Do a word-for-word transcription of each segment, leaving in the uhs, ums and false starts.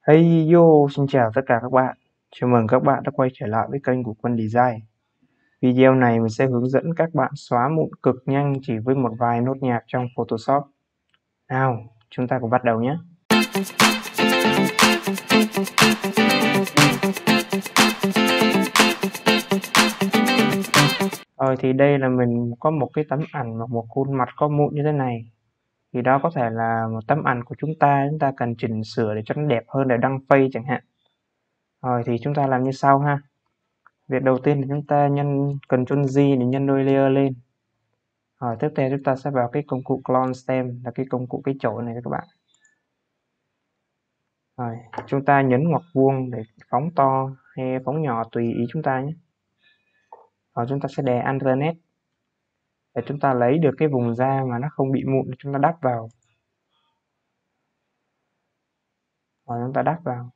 Hey yo, xin chào tất cả các bạn. Chào mừng các bạn đã quay trở lại với kênh của Quân Design. Video này mình sẽ hướng dẫn các bạn xóa mụn cực nhanh chỉ với một vài nốt nhạc trong Photoshop. Nào, chúng ta cùng bắt đầu nhé. Rồi thì đây là mình có một cái tấm ảnh và một khuôn mặt có mụn như thế này. Thì đó có thể là một tấm ảnh của chúng ta, chúng ta cần chỉnh sửa để cho nó đẹp hơn để đăng face chẳng hạn. Rồi thì chúng ta làm như sau ha. Việc đầu tiên là chúng ta nhân Ctrl J để nhân đôi layer lên. Rồi tiếp theo chúng ta sẽ vào cái công cụ Clone Stem, là cái công cụ cái chổi này các bạn. Rồi chúng ta nhấn ngoặc vuông để phóng to hay phóng nhỏ tùy ý chúng ta nhé. Rồi chúng ta sẽ đè Alternate để chúng ta lấy được cái vùng da mà nó không bị mụn, chúng ta đắp vào. Rồi chúng ta đắp vào.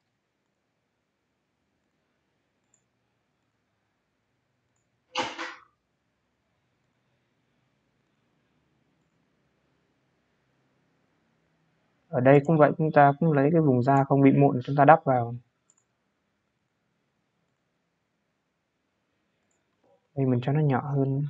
Ở đây cũng vậy, chúng ta cũng lấy cái vùng da không bị mụn chúng ta đắp vào. Đây mình cho nó nhỏ hơn.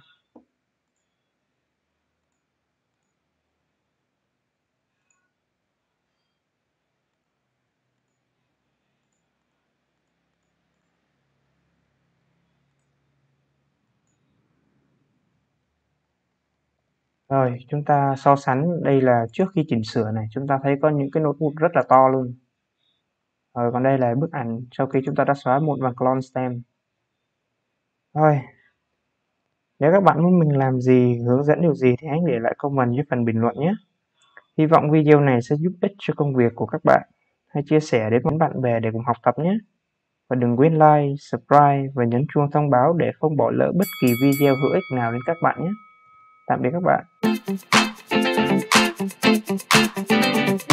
Rồi chúng ta so sánh, đây là trước khi chỉnh sửa này, chúng ta thấy có những cái nốt mụn rất là to luôn. Rồi còn đây là bức ảnh sau khi chúng ta đã xóa mụn bằng Clone Stem. Rồi, nếu các bạn muốn mình làm gì, hướng dẫn điều gì thì hãy để lại comment dưới phần bình luận nhé. Hy vọng video này sẽ giúp ích cho công việc của các bạn. Hãy chia sẻ đến với bạn bè để cùng học tập nhé. Và đừng quên like, subscribe và nhấn chuông thông báo để không bỏ lỡ bất kỳ video hữu ích nào đến các bạn nhé. Tạm biệt các bạn.